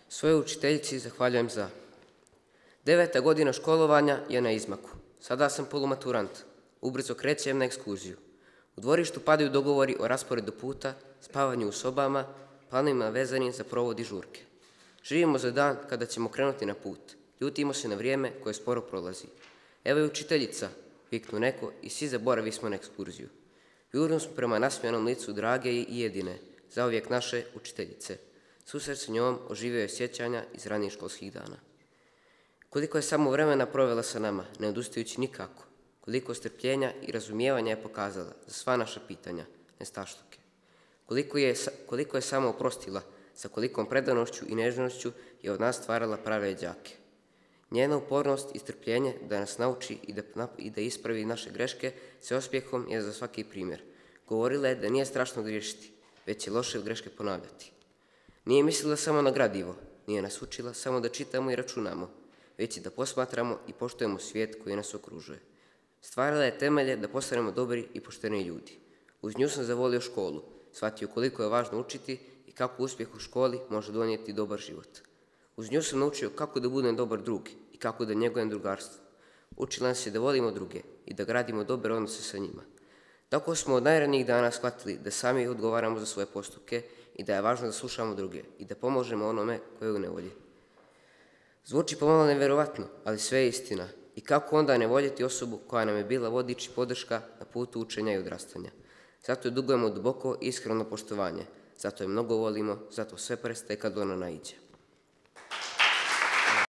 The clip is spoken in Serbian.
Svojoj učiteljici zahvaljujem za 9. godina školovanja je na izmaku. Sada sam polumaturant. Ubrzo krećem na ekskurziju. U dvorištu padaju dogovori o rasporedu puta, spavanju u sobama, planovima vezanim za provod i žurke. Živimo za dan kada ćemo krenuti na put. Ljutimo se na vrijeme koje sporo prolazi. Evo je učiteljica, viknu neko i svi zaboravismo na ekskurziju. Jurno smo prema nasmijanom licu drage i jedine, zauvijek naše učiteljice. Susret s njom oživio je sjećanja iz ranijih školskih dana. Koliko je samo vremena provela sa nama, ne odustajući nikako. Koliko strpljenja i razumijevanja je pokazala za sva naša pitanja, nestašluke. Koliko je samo oprostila, sa kolikom predanošću i nežnošću je od nas stvarala prave đake. Njena upornost i strpljenje da nas nauči i da ispravi naše greške sa osmijehom je za svaki primjer. Govorila je da nije strašno griješiti, već je loše greške ponavljati. Nije mislila samo na gradivo, nije nas učila samo da čitamo i računamo, već i da posmatramo i poštujemo svijet koji nas okružuje. Stvarala je temelje da postanemo dobri i pošteni ljudi. Uz nju sam zavolio školu, shvatio koliko je važno učiti i kako uspjeh u školi može donijeti dobar život. Uz nju sam naučio kako da budem dobar drug i kako da njegujem drugarstvo. Učila nas je da volimo druge i da gradimo dobre odnose sa njima. Tako smo od najranijih dana shvatili da sami odgovaramo za svoje postupke i da je važno da slušamo druge i da pomožemo onome koji je u nevolji. Zvuči pomalo nevjerovatno, ali sve je istina. I kako onda ne voljeti osobu koja nam je bila vodič i podrška na putu učenja i odrastanja. Zato je dugujemo duboko i iskreno poštovanje. Zato je mnogo volimo, zato sve prestaje kad ona naiđe.